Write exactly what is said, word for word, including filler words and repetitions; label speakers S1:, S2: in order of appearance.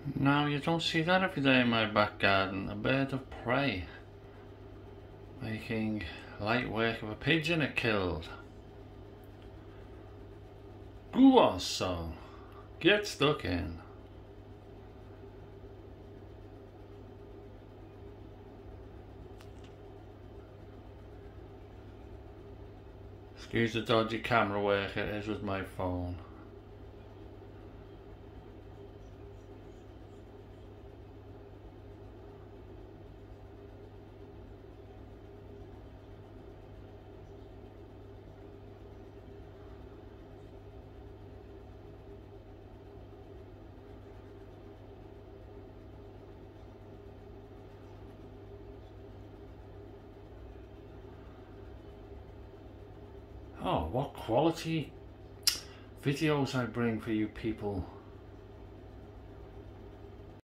S1: Now you don't see that every day in my back garden, a bird of prey making light work of a pigeon it killed. Go on, son, get stuck in. Excuse the dodgy camera work it is with my phone. Oh, what quality videos I bring for you people.